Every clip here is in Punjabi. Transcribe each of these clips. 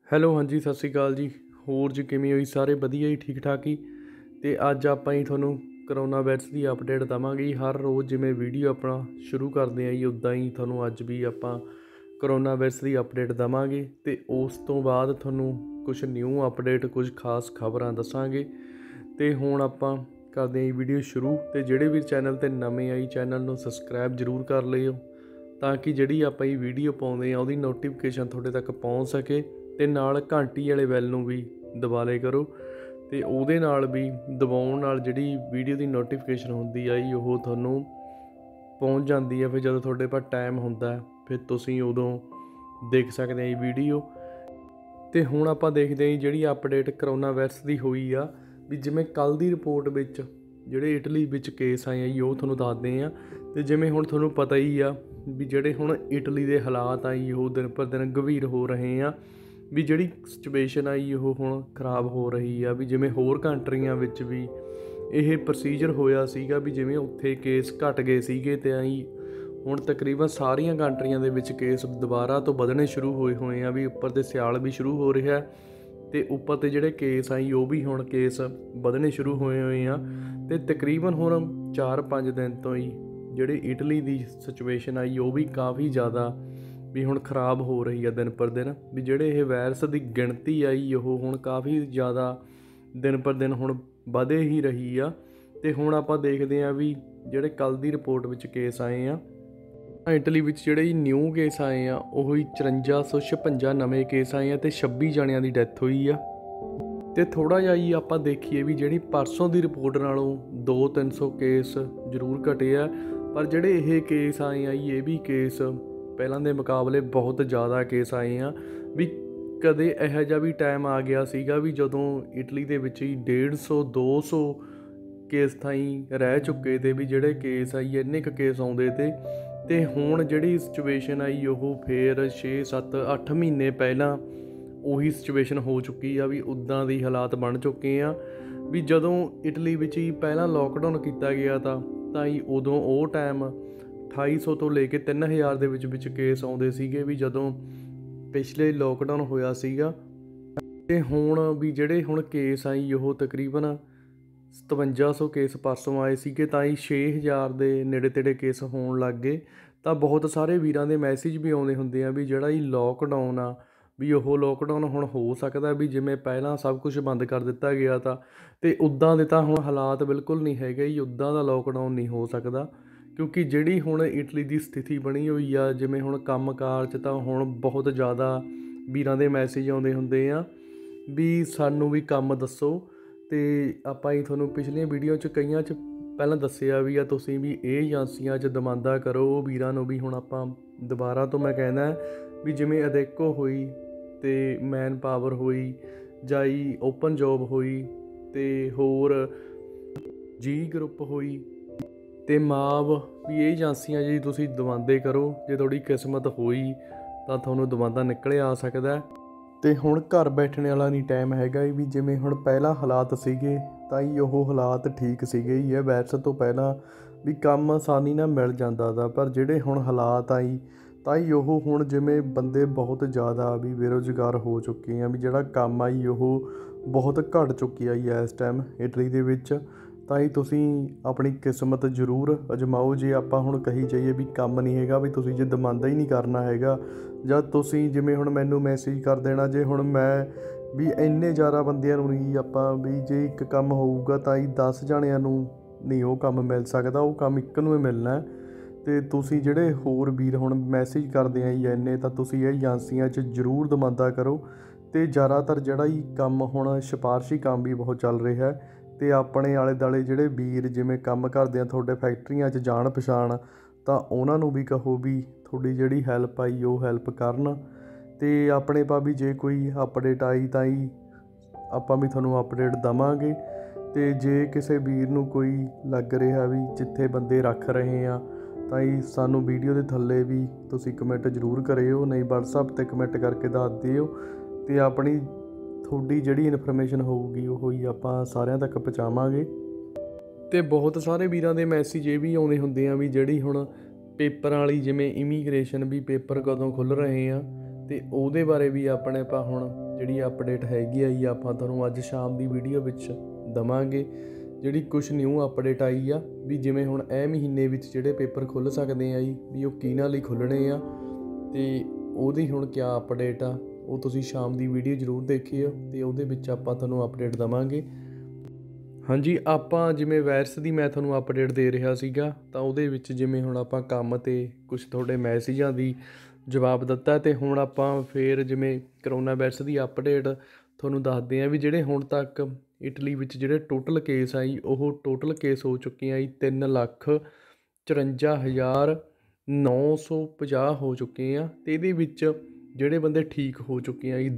ਹੈਲੋ ਹਾਂਜੀ ਸਤਿ ਸ਼੍ਰੀ ਅਕਾਲ ਜੀ। ਹੋਰ ਜੀ ਕਿਵੇਂ ਹੋਈ ਸਾਰੇ ਵਧੀਆ ਜੀ ਠੀਕ ਠਾਕ ਹੀ। ਅਤੇ ਅੱਜ ਆਪਾਂ ਹੀ ਤੁਹਾਨੂੰ ਕਰੋਨਾ ਵਾਇਰਸ ਦੀ ਅਪਡੇਟ ਦੇਵਾਂਗੇ ਜੀ। ਹਰ ਰੋਜ਼ ਜਿਵੇਂ ਵੀਡੀਓ ਆਪਣਾ ਸ਼ੁਰੂ ਕਰਦੇ ਹਾਂ ਜੀ ਉੱਦਾਂ ਹੀ ਤੁਹਾਨੂੰ ਅੱਜ ਵੀ ਆਪਾਂ ਕਰੋਨਾ ਵਾਇਰਸ ਦੀ ਅਪਡੇਟ ਦੇਵਾਂਗੇ ਅਤੇ ਉਸ ਤੋਂ ਬਾਅਦ ਤੁਹਾਨੂੰ ਕੁਛ ਨਿਊ ਅਪਡੇਟ ਕੁਝ ਖਾਸ ਖਬਰਾਂ ਦੱਸਾਂਗੇ। ਅਤੇ ਹੁਣ ਆਪਾਂ ਕਰਦੇ ਹਾਂ ਜੀ ਵੀਡੀਓ ਸ਼ੁਰੂ। ਅਤੇ ਜਿਹੜੇ ਵੀ ਚੈਨਲ 'ਤੇ ਨਵੇਂ ਆਈ ਚੈਨਲ ਨੂੰ ਸਬਸਕ੍ਰਾਈਬ ਜ਼ਰੂਰ ਕਰ ਲਿਓ ਤਾਂ ਕਿ ਜਿਹੜੀ ਆਪਾਂ ਇਹ ਵੀਡੀਓ ਪਾਉਂਦੇ ਹਾਂ ਉਹਦੀ ਨੋਟੀਫਿਕੇਸ਼ਨ ਤੁਹਾਡੇ ਤੱਕ ਪਹੁੰਚ ਸਕੇ। ਅਤੇ ਨਾਲ ਘੰਟੀ ਵਾਲੇ ਬੈਲ ਨੂੰ ਵੀ ਦਬਾ ਲਿਆ ਕਰੋ ਅਤੇ ਉਹਦੇ ਨਾਲ ਵੀ ਦਬਾਉਣ ਨਾਲ ਜਿਹੜੀ ਵੀਡੀਓ ਦੀ ਨੋਟੀਫਿਕੇਸ਼ਨ ਹੁੰਦੀ ਆ ਜੀ ਉਹ ਤੁਹਾਨੂੰ ਪਹੁੰਚ ਜਾਂਦੀ ਹੈ। ਫਿਰ ਜਦੋਂ ਤੁਹਾਡੇ ਪਾਸ ਟਾਈਮ ਹੁੰਦਾ ਫਿਰ ਤੁਸੀਂ ਉਦੋਂ ਦੇਖ ਸਕਦੇ ਆ ਜੀ ਵੀਡੀਓ। ਅਤੇ ਹੁਣ ਆਪਾਂ ਦੇਖਦੇ ਹਾਂ ਜਿਹੜੀ ਅਪਡੇਟ ਕਰੋਨਾ ਵਾਇਰਸ ਦੀ ਹੋਈ ਆ ਵੀ ਜਿਵੇਂ ਕੱਲ੍ਹ ਦੀ ਰਿਪੋਰਟ ਵਿੱਚ ਜਿਹੜੇ ਇਟਲੀ ਵਿੱਚ ਕੇਸ ਆਏ ਆ ਜੀ ਉਹ ਤੁਹਾਨੂੰ ਦੱਸਦੇ ਹਾਂ। ਅਤੇ ਜਿਵੇਂ ਹੁਣ ਤੁਹਾਨੂੰ ਪਤਾ ਹੀ ਆ ਵੀ ਜਿਹੜੇ ਹੁਣ ਇਟਲੀ ਦੇ ਹਾਲਾਤ ਆ ਜੀ ਉਹ ਦਿਨ ਪਰ ਦਿਨ ਗੰਭੀਰ ਹੋ ਰਹੇ ਆ। ਵੀ ਜਿਹੜੀ ਸਿਚੁਏਸ਼ਨ ਆਈ ਉਹ ਹੁਣ ਖ਼ਰਾਬ ਹੋ ਰਹੀ ਆ। ਵੀ ਜਿਵੇਂ ਹੋਰ ਕੰਟਰੀਆਂ ਵਿੱਚ ਵੀ ਇਹ ਪ੍ਰੋਸੀਜਰ ਹੋਇਆ ਸੀਗਾ ਵੀ ਜਿਵੇਂ ਉੱਥੇ ਕੇਸ ਘਟ ਗਏ ਸੀਗੇ ਅਤੇ ਆਈ ਹੁਣ ਤਕਰੀਬਨ ਸਾਰੀਆਂ ਕੰਟਰੀਆਂ ਦੇ ਵਿੱਚ ਕੇਸ ਦੁਬਾਰਾ ਤੋਂ ਵਧਣੇ ਸ਼ੁਰੂ ਹੋਏ ਆ। ਵੀ ਉੱਪਰ 'ਤੇ ਸਿਆਲ ਵੀ ਸ਼ੁਰੂ ਹੋ ਰਿਹਾ ਅਤੇ ਉੱਪਰ 'ਤੇ ਜਿਹੜੇ ਕੇਸ ਆਈ ਉਹ ਵੀ ਹੁਣ ਕੇਸ ਵਧਣੇ ਸ਼ੁਰੂ ਹੋਏ ਆ। ਅਤੇ ਤਕਰੀਬਨ ਹੁਣ 4-5 ਦਿਨ ਤੋਂ ਹੀ ਜਿਹੜੀ ਇਟਲੀ ਦੀ ਸਿਚੁਏਸ਼ਨ ਆਈ ਉਹ ਵੀ ਕਾਫੀ ਜ਼ਿਆਦਾ ਵੀ ਹੁਣ ਖ਼ਰਾਬ ਹੋ ਰਹੀ ਆ ਦਿਨ ਪਰ ਦਿਨ। ਵੀ ਜਿਹੜੇ ਇਹ ਵਾਇਰਸ ਦੀ ਗਿਣਤੀ ਆਈ ਉਹ ਹੁਣ ਕਾਫੀ ਜ਼ਿਆਦਾ ਦਿਨ ਪਰ ਦਿਨ ਹੁਣ ਵਧੇ ਹੀ ਰਹੀ ਆ। ਅਤੇ ਹੁਣ ਆਪਾਂ ਦੇਖਦੇ ਹਾਂ ਵੀ ਜਿਹੜੇ ਕੱਲ੍ਹ ਦੀ ਰਿਪੋਰਟ ਵਿੱਚ ਕੇਸ ਆਏ ਆ ਇਟਲੀ ਵਿੱਚ ਜਿਹੜੇ ਨਿਊ ਕੇਸ ਆਏ ਆ ਉਹ 5456 ਨਵੇਂ ਕੇਸ ਆਏ ਆ ਅਤੇ 26 ਜਣਿਆਂ ਦੀ ਡੈਥ ਹੋਈ ਆ। ਅਤੇ ਥੋੜ੍ਹਾ ਜਿਹਾ ਹੀ ਆਪਾਂ ਦੇਖੀਏ ਵੀ ਜਿਹੜੀ ਪਰਸੋਂ ਦੀ ਰਿਪੋਰਟ ਨਾਲੋਂ 200-300 ਕੇਸ ਜ਼ਰੂਰ ਘਟੇ ਆ। ਪਰ ਜਿਹੜੇ ਇਹ ਕੇਸ ਆਏ ਆ ਇਹ ਵੀ ਕੇਸ ਪਹਿਲਾਂ ਦੇ ਮੁਕਾਬਲੇ ਬਹੁਤ ਜ਼ਿਆਦਾ ਕੇਸ ਆਏ ਆ। ਵੀ ਕਦੇ ਇਹੋ ਜਿਹਾ ਵੀ ਟਾਈਮ ਆ ਗਿਆ ਸੀਗਾ ਵੀ ਜਦੋਂ ਇਟਲੀ ਦੇ ਵਿੱਚ ਹੀ 150-200 ਕੇਸ ਥਾਈਂ ਰਹਿ ਚੁੱਕੇ ਤੇ ਵੀ ਜਿਹੜੇ ਕੇਸ ਆਈ ਇੰਨੇ ਕੁ ਕੇਸ ਆਉਂਦੇ ਤੇ। ਅਤੇ ਹੁਣ ਜਿਹੜੀ ਸਿਚੁਏਸ਼ਨ ਆਈ ਉਹ ਫਿਰ 6-7-8 ਮਹੀਨੇ ਪਹਿਲਾਂ ਉਹੀ ਸਿਚੁਏਸ਼ਨ ਹੋ ਚੁੱਕੀ ਆ। ਵੀ ਉੱਦਾਂ ਦੀ ਹਾਲਾਤ ਬਣ ਚੁੱਕੇ ਆ। ਵੀ ਜਦੋਂ ਇਟਲੀ ਵਿੱਚ ਹੀ ਪਹਿਲਾਂ ਲੋਕਡਾਊਨ ਕੀਤਾ ਗਿਆ ਤਾਂ ਹੀ ਉਦੋਂ ਉਹ ਟਾਈਮ 2800 ਤੋਂ ਲੈ ਕੇ 3000 ਦੇ ਵਿੱਚ ਕੇਸ ਆਉਂਦੇ ਸੀਗੇ ਵੀ ਜਦੋਂ ਪਿਛਲੇ ਲੋਕਡਾਊਨ ਹੋਇਆ ਸੀਗਾ। ਅਤੇ ਹੁਣ ਵੀ ਜਿਹੜੇ ਹੁਣ ਕੇਸ ਆਈ ਉਹ ਤਕਰੀਬਨ 5700 ਕੇਸ ਪਰਸੋਂ ਆਏ ਸੀਗੇ ਤਾਂ ਹੀ 6000 ਦੇ ਨੇੜੇ ਤੇੜੇ ਕੇਸ ਹੋਣ ਲੱਗ ਗਏ। ਤਾਂ ਬਹੁਤ ਸਾਰੇ ਵੀਰਾਂ ਦੇ ਮੈਸੇਜ ਵੀ ਆਉਂਦੇ ਹੁੰਦੇ ਆ ਵੀ ਜਿਹੜਾ ਇਹ ਲੋਕਡਾਊਨ ਆ ਵੀ ਉਹ ਲੋਕਡਾਊਨ ਹੁਣ ਹੋ ਸਕਦਾ ਵੀ ਜਿਵੇਂ ਪਹਿਲਾਂ ਸਭ ਕੁਝ ਬੰਦ ਕਰ ਦਿੱਤਾ ਗਿਆ ਤਾਂ ਅਤੇ ਉੱਦਾਂ ਦੇ ਤਾਂ ਹੁਣ ਹਾਲਾਤ ਬਿਲਕੁਲ ਨਹੀਂ ਹੈਗੇ ਜੀ। ਉੱਦਾਂ ਦਾ ਲੋਕਡਾਊਨ ਨਹੀਂ ਹੋ ਸਕਦਾ ਕਿਉਂਕਿ ਜਿਹੜੀ ਹੁਣ ਇਟਲੀ ਦੀ ਸਥਿਤੀ ਬਣੀ ਹੋਈ ਆ ਜਿਵੇਂ ਹੁਣ ਕੰਮ ਕਾਰ 'ਚ ਤਾਂ ਹੁਣ ਬਹੁਤ ਜ਼ਿਆਦਾ ਵੀਰਾਂ ਦੇ ਮੈਸੇਜ ਆਉਂਦੇ ਹੁੰਦੇ ਆ ਵੀ ਸਾਨੂੰ ਵੀ ਕੰਮ ਦੱਸੋ। ਅਤੇ ਆਪਾਂ ਹੀ ਤੁਹਾਨੂੰ ਪਿਛਲੀਆਂ ਵੀਡੀਓ 'ਚ ਕਈਆਂ 'ਚ ਪਹਿਲਾਂ ਦੱਸਿਆ ਵੀ ਆ ਤੁਸੀਂ ਵੀ ਇਹ ਏਜੰਸੀਆਂ 'ਚ ਦਮਾਂਦਾ ਕਰੋ ਉਹ ਵੀਰਾਂ ਨੂੰ ਵੀ ਹੁਣ ਆਪਾਂ ਦੁਬਾਰਾ ਤੋਂ ਮੈਂ ਕਹਿੰਦਾ ਵੀ ਜਿਵੇਂ ਅਦੈਕੋ ਹੋਈ ਅਤੇ ਮੈਨ ਪਾਵਰ ਹੋਈ ਜਾਂ ਓਪਨ ਜੋਬ ਹੋਈ ਅਤੇ ਹੋਰ ਜੀ ਗਰੁੱਪ ਹੋਈ ਅਤੇ ਮਾਵ ਵੀ ਇਹ ਏਜੰਸੀਆਂ ਜੀ ਤੁਸੀਂ ਦਵਾਂਦੇ ਕਰੋ। ਜੇ ਤੁਹਾਡੀ ਕਿਸਮਤ ਹੋਈ ਤਾਂ ਤੁਹਾਨੂੰ ਦਵਾਂਦਾ ਨਿਕਲ ਆ ਸਕਦਾ। ਅਤੇ ਹੁਣ ਘਰ ਬੈਠਣ ਵਾਲਾ ਨਹੀਂ ਟਾਈਮ ਹੈਗਾ ਵੀ ਜਿਵੇਂ ਹੁਣ ਪਹਿਲਾਂ ਹਾਲਾਤ ਸੀਗੇ ਤਾਂ ਹੀ ਉਹ ਹਾਲਾਤ ਠੀਕ ਸੀਗੇ ਹੀ ਹੈ। ਵੈਸੇ ਤੋਂ ਪਹਿਲਾਂ ਵੀ ਕੰਮ ਆਸਾਨੀ ਨਾਲ ਮਿਲ ਜਾਂਦਾ ਤਾ ਪਰ ਜਿਹੜੇ ਹੁਣ ਹਾਲਾਤ ਆਈ ਤਾਂ ਹੀ ਉਹ ਹੁਣ ਜਿਵੇਂ ਬੰਦੇ ਬਹੁਤ ਜ਼ਿਆਦਾ ਵੀ ਬੇਰੁਜ਼ਗਾਰ ਹੋ ਚੁੱਕੇ ਆ। ਵੀ ਜਿਹੜਾ ਕੰਮ ਆਈ ਉਹ ਬਹੁਤ ਘੱਟ ਚੁੱਕੀ ਆਈ ਇਸ ਟਾਈਮ ਇਟਲੀ ਦੇ ਵਿੱਚ। ਤਾਂ ਹੀ ਤੁਸੀਂ ਆਪਣੀ ਕਿਸਮਤ ਜ਼ਰੂਰ ਅਜਮਾਓ। ਜੇ ਆਪਾਂ ਹੁਣ ਕਹੀ ਜਾਈਏ ਵੀ ਕੰਮ ਨਹੀਂ ਹੈਗਾ ਵੀ ਤੁਸੀਂ ਜੇ ਦਮਾਂਦਾ ਹੀ ਨਹੀਂ ਕਰਨਾ ਹੈਗਾ ਜਾਂ ਤੁਸੀਂ ਜਿਵੇਂ ਹੁਣ ਮੈਨੂੰ ਮੈਸੇਜ ਕਰ ਦੇਣਾ ਜੇ ਹੁਣ ਮੈਂ ਵੀ ਇੰਨੇ ਜ਼ਿਆਦਾ ਬੰਦਿਆਂ ਨੂੰ ਨਹੀਂ ਆਪਾਂ ਵੀ ਜੇ ਇੱਕ ਕੰਮ ਹੋਊਗਾ ਤਾਂ ਹੀ 10 ਜਣਿਆਂ ਨੂੰ ਨਹੀਂ ਉਹ ਕੰਮ ਮਿਲ ਸਕਦਾ। ਉਹ ਕੰਮ ਇੱਕ ਨੂੰ ਹੀ ਮਿਲਣਾ। ਅਤੇ ਤੁਸੀਂ ਜਿਹੜੇ ਹੋਰ ਵੀਰ ਹੁਣ ਮੈਸੇਜ ਕਰਦੇ ਆ ਜੀ ਇੰਨੇ ਤਾਂ ਤੁਸੀਂ ਇਹ ਏਜੰਸੀਆਂ 'ਚ ਜ਼ਰੂਰ ਦਮਾਂਦਾ ਕਰੋ। ਅਤੇ ਜ਼ਿਆਦਾਤਰ ਜਿਹੜਾ ਹੀ ਕੰਮ ਹੁਣ ਸਿਫਾਰਸ਼ੀ ਕੰਮ ਵੀ ਬਹੁਤ ਚੱਲ ਰਿਹਾ ਅਤੇ ਆਪਣੇ ਆਲੇ ਦੁਆਲੇ ਜਿਹੜੇ ਵੀਰ ਜਿਵੇਂ ਕੰਮ ਕਰਦੇ ਆ ਤੁਹਾਡੇ ਫੈਕਟਰੀਆਂ 'ਚ ਜਾਣ ਪਛਾਣ ਤਾਂ ਉਹਨਾਂ ਨੂੰ ਵੀ ਕਹੋ ਵੀ ਤੁਹਾਡੀ ਜਿਹੜੀ ਹੈਲਪ ਆਈ ਉਹ ਹੈਲਪ ਕਰਨ। ਅਤੇ ਆਪਣੇ ਪਾ ਵੀ ਜੇ ਕੋਈ ਅਪਡੇਟ ਆਈ ਤਾਂ ਹੀ ਆਪਾਂ ਵੀ ਤੁਹਾਨੂੰ ਅਪਡੇਟ ਦੇਵਾਂਗੇ। ਅਤੇ ਜੇ ਕਿਸੇ ਵੀਰ ਨੂੰ ਕੋਈ ਲੱਗ ਰਿਹਾ ਵੀ ਜਿੱਥੇ ਬੰਦੇ ਰੱਖ ਰਹੇ ਆ ਤਾਂ ਹੀ ਸਾਨੂੰ ਵੀਡੀਓ ਦੇ ਥੱਲੇ ਵੀ ਤੁਸੀਂ ਕਮੈਂਟ ਜ਼ਰੂਰ ਕਰਿਓ ਨਹੀਂ ਵਟਸਐਪ 'ਤੇ ਕਮੈਂਟ ਕਰਕੇ ਦੱਸ ਦਿਓ। ਅਤੇ ਆਪਣੀ ਤੁਹਾਡੀ ਜਿਹੜੀ ਇਨਫੋਰਮੇਸ਼ਨ ਹੋਊਗੀ ਉਹ ਹੀ ਆਪਾਂ ਸਾਰਿਆਂ ਤੱਕ ਪਹੁੰਚਾਵਾਂਗੇ। ਅਤੇ ਬਹੁਤ ਸਾਰੇ ਵੀਰਾਂ ਦੇ ਮੈਸੇਜ ਇਹ ਵੀ ਆਉਂਦੇ ਹੁੰਦੇ ਆ ਵੀ ਜਿਹੜੀ ਹੁਣ ਪੇਪਰਾਂ ਵਾਲੀ ਜਿਵੇਂ ਇਮੀਗ੍ਰੇਸ਼ਨ ਵੀ ਪੇਪਰ ਕਦੋਂ ਖੁੱਲ੍ਹ ਰਹੇ ਆ ਅਤੇ ਉਹਦੇ ਬਾਰੇ ਵੀ ਆਪਣੇ ਆਪਾਂ ਹੁਣ ਜਿਹੜੀ ਅਪਡੇਟ ਹੈਗੀ ਆ ਜੀ ਆਪਾਂ ਤੁਹਾਨੂੰ ਅੱਜ ਸ਼ਾਮ ਦੀ ਵੀਡੀਓ ਵਿੱਚ ਦਵਾਂਗੇ। ਜਿਹੜੀ ਕੁਛ ਨਿਊ ਅਪਡੇਟ ਆਈ ਆ ਵੀ ਜਿਵੇਂ ਹੁਣ ਇਹ ਮਹੀਨੇ ਵਿੱਚ ਜਿਹੜੇ ਪੇਪਰ ਖੁੱਲ੍ਹ ਸਕਦੇ ਆ ਜੀ ਵੀ ਉਹ ਕਿਹਨਾਂ ਲਈ ਖੁੱਲ੍ਹਣੇ ਆ ਅਤੇ ਉਹਦੀ ਹੁਣ ਕਿਆ ਅਪਡੇਟ ਆ ਉਹ ਤੁਸੀਂ ਸ਼ਾਮ ਦੀ ਵੀਡੀਓ ਜ਼ਰੂਰ ਦੇਖਿਓ ਅਤੇ ਉਹਦੇ ਵਿੱਚ ਆਪਾਂ ਤੁਹਾਨੂੰ ਅਪਡੇਟ ਦੇਵਾਂਗੇ। ਹਾਂਜੀ, ਆਪਾਂ ਜਿਵੇਂ ਵਾਇਰਸ ਦੀ ਮੈਂ ਤੁਹਾਨੂੰ ਅਪਡੇਟ ਦੇ ਰਿਹਾ ਸੀਗਾ ਤਾਂ ਉਹਦੇ ਵਿੱਚ ਜਿਵੇਂ ਹੁਣ ਆਪਾਂ ਕੰਮ 'ਤੇ ਕੁਛ ਤੁਹਾਡੇ ਮੈਸੇਜਾਂ ਦੀ ਜਵਾਬ ਦਿੱਤਾ ਅਤੇ ਹੁਣ ਆਪਾਂ ਫਿਰ ਜਿਵੇਂ ਕਰੋਨਾ ਵਾਇਰਸ ਦੀ ਅਪਡੇਟ ਤੁਹਾਨੂੰ ਦੱਸਦੇ ਹਾਂ ਵੀ ਜਿਹੜੇ ਹੁਣ ਤੱਕ ਇਟਲੀ ਵਿੱਚ ਜਿਹੜੇ ਟੋਟਲ ਕੇਸ ਆ ਜੀ ਉਹ ਟੋਟਲ ਕੇਸ ਹੋ ਚੁੱਕੇ ਆ ਜੀ 3,54,950 ਹੋ ਚੁੱਕੇ ਆ ਅਤੇ ਇਹਦੇ ਵਿੱਚ ਜਿਹੜੇ ਬੰਦੇ ਠੀਕ ਹੋ ਚੁੱਕੇ ਆ ਜੀ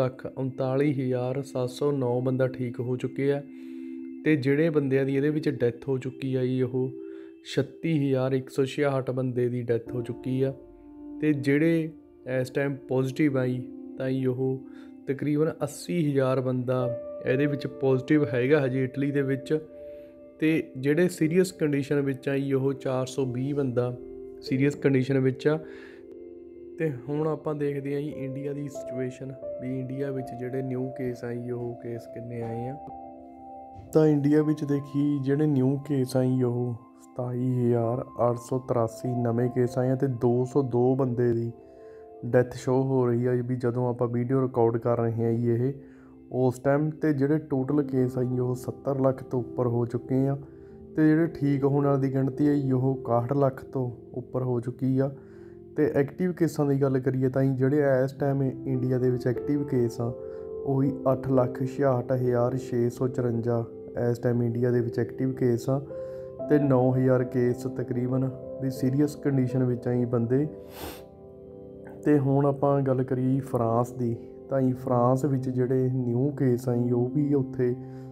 2,39,709 ਬੰਦਾ ਠੀਕ ਹੋ ਚੁੱਕੇ ਆ ਅਤੇ ਜਿਹੜੇ ਬੰਦਿਆਂ ਦੀ ਇਹਦੇ ਵਿੱਚ ਡੈਥ ਹੋ ਚੁੱਕੀ ਆ ਜੀ ਉਹ 36,166 ਬੰਦੇ ਦੀ ਡੈਥ ਹੋ ਚੁੱਕੀ ਆ ਅਤੇ ਜਿਹੜੇ ਇਸ ਟਾਈਮ ਪੋਜ਼ੀਟਿਵ ਆ ਜੀ ਤਾਂ ਜੀ ਉਹ ਤਕਰੀਬਨ 80,000 ਬੰਦਾ ਇਹਦੇ ਵਿੱਚ ਪੋਜ਼ੀਟਿਵ ਹੈਗਾ ਹਜੇ ਇਟਲੀ ਦੇ ਵਿੱਚ ਅਤੇ ਜਿਹੜੇ ਸੀਰੀਅਸ ਕੰਡੀਸ਼ਨ ਵਿੱਚ ਆ ਜੀ ਉਹ 420 ਬੰਦਾ ਸੀਰੀਅਸ ਕੰਡੀਸ਼ਨ ਵਿੱਚ ਆ। ਅਤੇ ਹੁਣ ਆਪਾਂ ਦੇਖਦੇ ਹਾਂ ਜੀ ਇੰਡੀਆ ਦੀ ਸਿਚੁਏਸ਼ਨ ਵੀ ਇੰਡੀਆ ਵਿੱਚ ਜਿਹੜੇ ਨਿਊ ਕੇਸ ਆ ਜੀ ਉਹ ਕੇਸ ਕਿੰਨੇ ਆਏ ਆ। ਤਾਂ ਇੰਡੀਆ ਵਿੱਚ ਦੇਖੀ ਜਿਹੜੇ ਨਿਊ ਕੇਸ ਆ ਜੀ ਉਹ 27,883 ਨਵੇਂ ਕੇਸ ਆਏ ਆ ਅਤੇ 202 ਬੰਦੇ ਦੀ ਡੈਥ ਸ਼ੋਅ ਹੋ ਰਹੀ ਆ ਵੀ ਜਦੋਂ ਆਪਾਂ ਵੀਡੀਓ ਰਿਕਾਰਡ ਕਰ ਰਹੇ ਹਾਂ ਜੀ ਇਹ ਉਸ ਟਾਈਮ। ਅਤੇ ਜਿਹੜੇ ਟੋਟਲ ਕੇਸ ਆ ਜੀ ਉਹ 70 ਲੱਖ ਤੋਂ ਉੱਪਰ ਹੋ ਚੁੱਕੇ ਆ ਅਤੇ ਜਿਹੜੇ ਠੀਕ ਹੋਣ ਵਾਲੀ ਦੀ ਗਿਣਤੀ ਹੈ ਜੀ ਉਹ 61 ਲੱਖ ਤੋਂ ਉੱਪਰ ਹੋ ਚੁੱਕੀ ਆ। ਅਤੇ ਐਕਟਿਵ ਕੇਸਾਂ ਦੀ ਗੱਲ ਕਰੀਏ ਤਾਂ ਜੀ ਜਿਹੜੇ ਇਸ ਟਾਈਮ ਇੰਡੀਆ ਦੇ ਵਿੱਚ ਐਕਟਿਵ ਕੇਸ ਆ ਉਹੀ 8,66,654 ਇਸ ਟਾਈਮ ਇੰਡੀਆ ਦੇ ਵਿੱਚ ਐਕਟਿਵ ਕੇਸ ਆ ਅਤੇ 9,000 ਕੇਸ ਤਕਰੀਬਨ ਵੀ ਸੀਰੀਅਸ ਕੰਡੀਸ਼ਨ ਵਿੱਚ ਆ ਜੀ ਬੰਦੇ। ਅਤੇ ਹੁਣ ਆਪਾਂ ਗੱਲ ਕਰੀਏ ਫਰਾਂਸ ਦੀ ਤਾਂ ਜੀ ਫਰਾਂਸ ਵਿੱਚ ਜਿਹੜੇ ਨਿਊ ਕੇਸ ਆ ਜੀ ਉਹ ਵੀ ਉੱਥੇ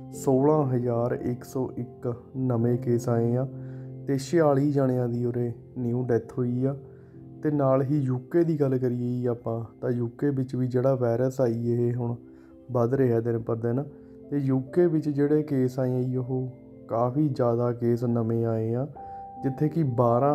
16,101 ਨਵੇਂ ਕੇਸ ਆਏ ਆ ਅਤੇ 46 ਜਣਿਆਂ ਦੀ ਉਰੇ ਨਿਊ ਡੈਥ ਹੋਈ ਆ। ਅਤੇ ਨਾਲ ਹੀ ਯੂਕੇ ਦੀ ਗੱਲ ਕਰੀਏ ਜੀ ਆਪਾਂ ਤਾਂ ਯੂਕੇ ਵਿੱਚ ਵੀ ਜਿਹੜਾ ਵਾਇਰਸ ਆਈ ਇਹ ਹੁਣ ਵੱਧ ਰਿਹਾ ਦਿਨ ਪਰ ਦਿਨ ਅਤੇ ਯੂਕੇ ਵਿੱਚ ਜਿਹੜੇ ਕੇਸ ਆਏ ਆ ਜੀ ਉਹ ਕਾਫੀ ਜ਼ਿਆਦਾ ਕੇਸ ਨਵੇਂ ਆਏ ਆ ਜਿੱਥੇ ਕਿ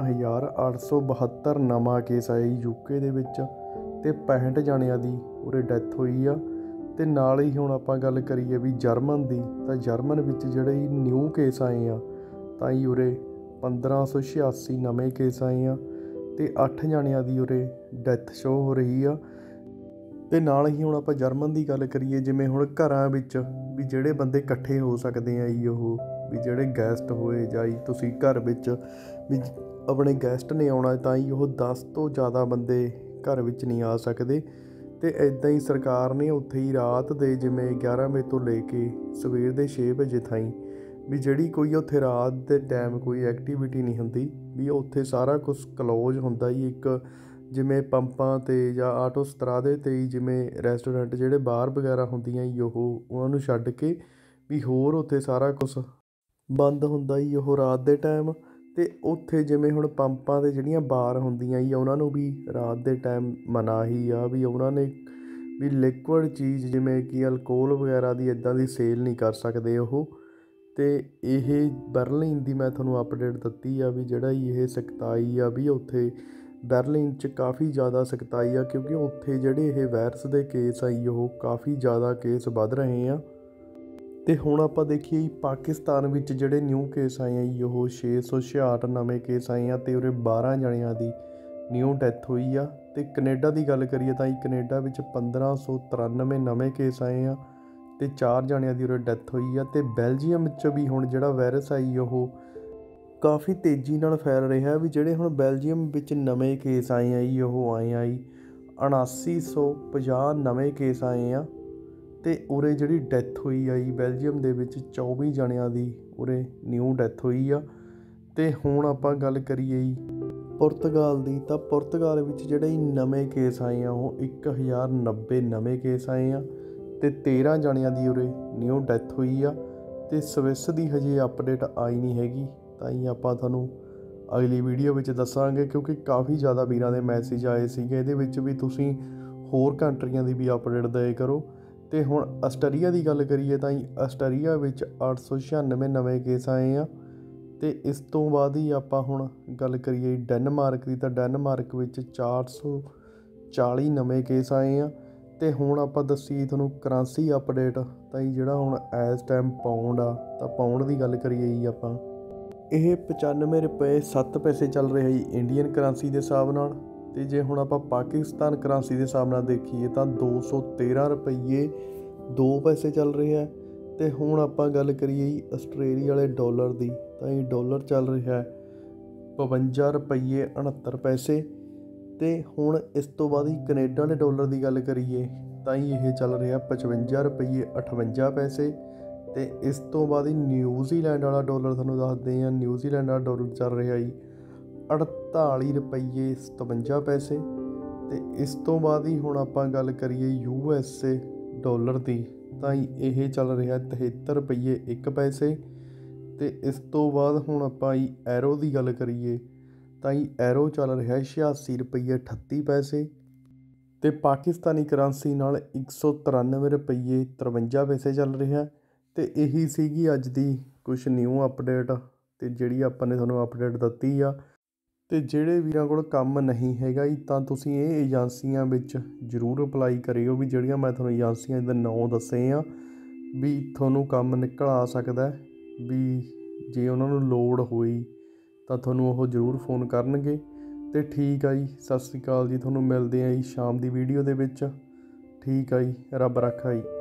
12,872 ਨਵਾਂ ਕੇਸ ਆਇਆ ਜੀ ਯੂਕੇ ਦੇ ਵਿੱਚ ਅਤੇ 65 ਜਣਿਆਂ ਦੀ ਉਰੇ ਡੈਥ ਹੋਈ ਆ। ਅਤੇ ਨਾਲ ਹੀ ਹੁਣ ਆਪਾਂ ਗੱਲ ਕਰੀਏ ਵੀ ਜਰਮਨ ਦੀ ਤਾਂ ਜਰਮਨ ਵਿੱਚ ਜਿਹੜੇ ਨਿਊ ਕੇਸ ਆਏ ਆ ਤਾਂ ਜੀ ਉਰੇ 1,586 ਨਵੇਂ ਕੇਸ ਆਏ ਆ ਅਤੇ 8 ਜਣਿਆਂ ਦੀ ਉਰੇ ਡੈਥ ਸ਼ੋਅ ਹੋ ਰਹੀ ਆ। ਅਤੇ ਨਾਲ ਹੀ ਹੁਣ ਆਪਾਂ ਜਰਮਨ ਦੀ ਗੱਲ ਕਰੀਏ ਜਿਵੇਂ ਹੁਣ ਘਰਾਂ ਵਿੱਚ ਵੀ ਜਿਹੜੇ ਬੰਦੇ ਇਕੱਠੇ ਹੋ ਸਕਦੇ ਆ ਜੀ ਉਹ ਵੀ ਜਿਹੜੇ ਗੈਸਟ ਹੋਏ ਜਾਂ ਜੀ ਤੁਸੀਂ ਘਰ ਵਿੱਚ ਵੀ ਆਪਣੇ ਗੈਸਟ ਨੇ ਆਉਣਾ ਤਾਂ ਹੀ ਉਹ 10 ਤੋਂ ਜ਼ਿਆਦਾ ਬੰਦੇ ਘਰ ਵਿੱਚ ਨਹੀਂ ਆ ਸਕਦੇ। ਅਤੇ ਇੱਦਾਂ ਹੀ ਸਰਕਾਰ ਨੇ ਉੱਥੇ ਹੀ ਰਾਤ ਦੇ ਜਿਵੇਂ 11 ਵਜੇ ਤੋਂ ਲੈ ਕੇ ਸਵੇਰ ਦੇ 6 ਵਜੇ ਤਾਈਂ ਵੀ ਜਿਹੜੀ ਕੋਈ ਉੱਥੇ ਰਾਤ ਦੇ ਟਾਈਮ ਕੋਈ ਐਕਟੀਵਿਟੀ ਨਹੀਂ ਹੁੰਦੀ ਵੀ ਉੱਥੇ ਸਾਰਾ ਕੁਛ ਕਲੋਜ਼ ਹੁੰਦਾ ਜੀ। ਇੱਕ ਜਿਵੇਂ ਪੰਪਾਂ 'ਤੇ ਜਾਂ ਆਟੋ ਸਤਰਾਦੇ 'ਤੇ ਹੀ ਜਿਵੇਂ ਰੈਸਟੋਰੈਂਟ ਜਿਹੜੇ ਬਾਰ ਵਗੈਰਾ ਹੁੰਦੀਆਂ ਜੀ ਉਹ ਉਹਨਾਂ ਨੂੰ ਛੱਡ ਕੇ ਵੀ ਹੋਰ ਉੱਥੇ ਸਾਰਾ ਕੁਛ ਬੰਦ ਹੁੰਦਾ ਜੀ ਉਹ ਰਾਤ ਦੇ ਟਾਈਮ। ਅਤੇ ਉੱਥੇ ਜਿਵੇਂ ਹੁਣ ਪੰਪਾਂ 'ਤੇ ਜਿਹੜੀਆਂ ਬਾਰ ਹੁੰਦੀਆਂ ਜੀ ਉਹਨਾਂ ਨੂੰ ਵੀ ਰਾਤ ਦੇ ਟਾਈਮ ਮਨਾਹੀ ਆ ਵੀ ਉਹਨਾਂ ਨੇ ਵੀ ਲਿਕੁਅਡ ਚੀਜ਼ ਜਿਵੇਂ ਕਿ ਅਲਕੋਹਲ ਵਗੈਰਾ ਦੀ ਇੱਦਾਂ ਦੀ ਸੇਲ ਨਹੀਂ ਕਰ ਸਕਦੇ ਉਹ। ਅਤੇ ਇਹ ਬਰਲਿਨ ਦੀ ਮੈਂ ਤੁਹਾਨੂੰ ਅਪਡੇਟ ਦਿੱਤੀ ਆ ਵੀ ਜਿਹੜਾ ਇਹ ਸਖਤਾਈ ਆ ਵੀ ਉੱਥੇ ਬਰਲਿਨ 'ਚ ਕਾਫੀ ਜ਼ਿਆਦਾ ਸਖਤਾਈ ਆ ਕਿਉਂਕਿ ਉੱਥੇ ਜਿਹੜੇ ਇਹ ਵਾਇਰਸ ਦੇ ਕੇਸ ਆ ਜੀ ਉਹ ਕਾਫੀ ਜ਼ਿਆਦਾ ਕੇਸ ਵੱਧ ਰਹੇ ਆ। ਅਤੇ ਹੁਣ ਆਪਾਂ ਦੇਖੀਏ ਜੀ ਪਾਕਿਸਤਾਨ ਵਿੱਚ ਜਿਹੜੇ ਨਿਊ ਕੇਸ ਆਏ ਆ ਜੀ ਉਹ 666 ਨਵੇਂ ਕੇਸ ਆਏ ਆ ਅਤੇ ਉਰੇ 12 ਜਣਿਆਂ ਦੀ ਨਿਊ ਡੈਥ ਹੋਈ ਆ। ਅਤੇ ਕਨੇਡਾ ਦੀ ਗੱਲ ਕਰੀਏ ਤਾਂ ਜੀ ਕਨੇਡਾ ਵਿੱਚ 1,593 ਨਵੇਂ ਕੇਸ ਆਏ ਆ ਅਤੇ 4 ਜਣਿਆਂ ਦੀ ਉਰੇ ਡੈਥ ਹੋਈ ਆ। ਅਤੇ ਬੈਲਜੀਅਮ 'ਚ ਵੀ ਹੁਣ ਜਿਹੜਾ ਵਾਇਰਸ ਆ ਜੀ ਉਹ ਕਾਫੀ ਤੇਜ਼ੀ ਨਾਲ ਫੈਲ ਰਿਹਾ ਵੀ ਜਿਹੜੇ ਹੁਣ ਬੈਲਜੀਅਮ ਵਿੱਚ ਨਵੇਂ ਕੇਸ ਆਏ ਆ ਜੀ ਉਹ ਆਏ ਆ ਜੀ 7950 ਨਵੇਂ ਕੇਸ ਆਏ ਆ। ਅਤੇ ਉਰੇ ਜਿਹੜੀ ਡੈਥ ਹੋਈ ਆ ਜੀ ਬੈਲਜੀਅਮ ਦੇ ਵਿੱਚ 24 ਜਣਿਆਂ ਦੀ ਉਰੇ ਨਿਊ ਡੈਥ ਹੋਈ ਆ। ਅਤੇ ਹੁਣ ਆਪਾਂ ਗੱਲ ਕਰੀਏ ਜੀ ਪੁਰਤਗਾਲ ਦੀ ਤਾਂ ਪੁਰਤਗਾਲ ਵਿੱਚ ਜਿਹੜੇ ਨਵੇਂ ਕੇਸ ਆਏ ਆ ਉਹ 1,090 ਨਵੇਂ ਕੇਸ ਆਏ ਆ ਅਤੇ 13 ਜਣਿਆਂ ਦੀ ਉਰੇ ਨਿਊ ਡੈਥ ਹੋਈ ਆ। ਅਤੇ ਸਵਿਸ ਦੀ ਹਜੇ ਅਪਡੇਟ ਆਈ ਨਹੀਂ ਹੈਗੀ ਤਾਂ ਹੀ ਆਪਾਂ ਤੁਹਾਨੂੰ ਅਗਲੀ ਵੀਡੀਓ ਵਿੱਚ ਦੱਸਾਂਗੇ ਕਿਉਂਕਿ ਕਾਫੀ ਜ਼ਿਆਦਾ ਵੀਰਾਂ ਦੇ ਮੈਸੇਜ ਆਏ ਸੀਗੇ ਇਹਦੇ ਵਿੱਚ ਵੀ ਤੁਸੀਂ ਹੋਰ ਕੰਟਰੀਆਂ ਦੀ ਵੀ ਅਪਡੇਟ ਦਿਆ ਕਰੋ। ਅਤੇ ਹੁਣ ਆਸਟਰੀਆ ਦੀ ਗੱਲ ਕਰੀਏ ਤਾਂ ਆਸਟਰੀਆ ਵਿੱਚ 896 ਨਵੇਂ ਕੇਸ ਆਏ ਆ। ਅਤੇ ਇਸ ਤੋਂ ਬਾਅਦ ਹੀ ਆਪਾਂ ਹੁਣ ਗੱਲ ਕਰੀਏ ਡੈਨਮਾਰਕ ਦੀ ਤਾਂ ਡੈਨਮਾਰਕ ਵਿੱਚ 440 ਨਵੇਂ ਕੇਸ ਆਏ ਆ। ਤੇ ਹੁਣ ਆਪਾਂ ਦੱਸੀਏ ਤੁਹਾਨੂੰ ਕਰੰਸੀ ਅਪਡੇਟ। ਤਾਂ ਜੀ ਜਿਹੜਾ ਹੁਣ ਇਸ ਟਾਈਮ ਪਾਉਂਡ ਆ, ਤਾਂ ਪਾਉਂਡ ਦੀ ਗੱਲ ਕਰੀਏ ਜੀ ਆਪਾਂ, ਇਹ 95 ਰੁਪਏ 7 ਪੈਸੇ ਚੱਲ ਰਿਹਾ ਜੀ ਇੰਡੀਅਨ ਕਰੰਸੀ ਦੇ ਹਿਸਾਬ ਨਾਲ। ਅਤੇ ਜੇ ਹੁਣ ਆਪਾਂ ਪਾਕਿਸਤਾਨ ਕਰੰਸੀ ਦੇ ਹਿਸਾਬ ਨਾਲ ਦੇਖੀਏ ਤਾਂ 213 ਰੁਪਈਏ 2 ਪੈਸੇ ਚੱਲ ਰਿਹਾ। ਅਤੇ ਹੁਣ ਆਪਾਂ ਗੱਲ ਕਰੀਏ ਜੀ ਆਸਟ੍ਰੇਲੀਆ ਵਾਲੇ ਡਾਲਰ ਦੀ, ਤਾਂ ਇਹ ਡਾਲਰ ਚੱਲ ਰਿਹਾ 52 ਰੁਪਈਏ 69 ਪੈਸੇ। ਅਤੇ ਹੁਣ ਇਸ ਤੋਂ ਬਾਅਦ ਹੀ ਕੈਨੇਡਾ ਵਾਲੇ ਡਾਲਰ ਦੀ ਗੱਲ ਕਰੀਏ ਤਾਂ ਹੀ ਇਹ ਚੱਲ ਰਿਹਾ 55 ਰੁਪਈਏ 58 ਪੈਸੇ। ਅਤੇ ਇਸ ਤੋਂ ਬਾਅਦ ਹੀ ਨਿਊਜ਼ੀਲੈਂਡ ਵਾਲਾ ਡਾਲਰ ਤੁਹਾਨੂੰ ਦੱਸਦੇ ਹਾਂ, ਨਿਊਜ਼ੀਲੈਂਡ ਵਾਲਾ ਡਾਲਰ ਚੱਲ ਰਿਹਾ ਜੀ 48 ਰੁਪਈਏ 57 ਪੈਸੇ। ਅਤੇ ਇਸ ਤੋਂ ਬਾਅਦ ਹੀ ਹੁਣ ਆਪਾਂ ਗੱਲ ਕਰੀਏ USA ਡਾਲਰ ਦੀ, ਤਾਂ ਇਹ ਚੱਲ ਰਿਹਾ 73 ਰੁਪਈਏ 1 ਪੈਸੇ। ਅਤੇ ਇਸ ਤੋਂ ਬਾਅਦ ਹੁਣ ਆਪਾਂ ਐਰੋ ਦੀ ਗੱਲ ਕਰੀਏ ਤਾਂ ਐਰੋ ਚੱਲ ਰਿਹਾ 86 ਰੁਪਈਏ 38 ਪੈਸੇ। ਅਤੇ ਪਾਕਿਸਤਾਨੀ ਕਰੰਸੀ ਨਾਲ 193 ਰੁਪਈਏ 53 ਪੈਸੇ ਚੱਲ ਰਿਹਾ। ਅਤੇ ਇਹੀ ਸੀਗੀ ਅੱਜ ਦੀ ਕੁਛ ਨਿਊ ਅਪਡੇਟ, ਅਤੇ ਜਿਹੜੀ ਆਪਾਂ ਨੇ ਤੁਹਾਨੂੰ ਅਪਡੇਟ ਦਿੱਤੀ ਆ। ਅਤੇ ਜਿਹੜੇ ਵੀਰਾਂ ਕੋਲ ਕੰਮ ਨਹੀਂ ਹੈਗਾ ਜੀ, ਤਾਂ ਤੁਸੀਂ ਇਹ ਏਜੰਸੀਆਂ ਵਿੱਚ ਜ਼ਰੂਰ ਅਪਲਾਈ ਕਰਿਓ ਵੀ ਜਿਹੜੀਆਂ ਮੈਂ ਤੁਹਾਨੂੰ ਏਜੰਸੀਆਂ ਦੇ ਨਾਂ ਦੱਸੇ ਆ, ਵੀ ਤੁਹਾਨੂੰ ਕੰਮ ਨਿਕਲ ਆ ਸਕਦਾ। ਵੀ ਜੇ ਉਹਨਾਂ ਨੂੰ ਲੋੜ ਹੋਈ ਤਾਂ ਤੁਹਾਨੂੰ ਉਹ ਜ਼ਰੂਰ ਫੋਨ ਕਰਨਗੇ। ਅਤੇ ਠੀਕ ਆ ਜੀ, ਸਤਿ ਸ਼੍ਰੀ ਅਕਾਲ ਜੀ, ਤੁਹਾਨੂੰ ਮਿਲਦੇ ਆ ਜੀ ਸ਼ਾਮ ਦੀ ਵੀਡੀਓ ਦੇ ਵਿੱਚ। ਠੀਕ ਆ ਜੀ, ਰੱਬ ਰਾਖਾ ਜੀ।